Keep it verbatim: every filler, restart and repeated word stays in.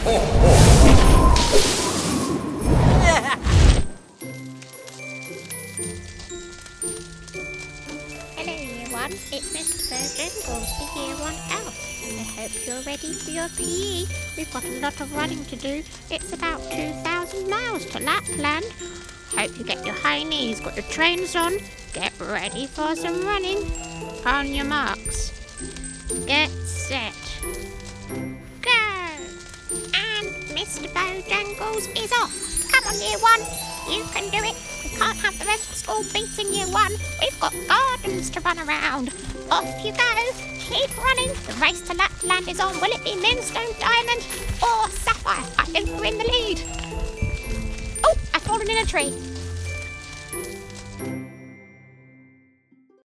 Hello, Year One. It's Mister Bojangles, the Year One Elf. I hope you're ready for your P E. We've got a lot of running to do. It's about two thousand miles to Lapland. Hope you get your high knees, got your trainers on. Get ready for some running. On your marks. Get set. Go! And Mister Bojangles is off. Come on, Year One. You can do it. We can't have the rest of school beating Year One. We've got gardens to run around. Off you go. Keep running. The race to Lapland is on. Will it be Moonstone, Diamond, or Sapphire? I think we're in the lead. Oh, I've fallen in a tree.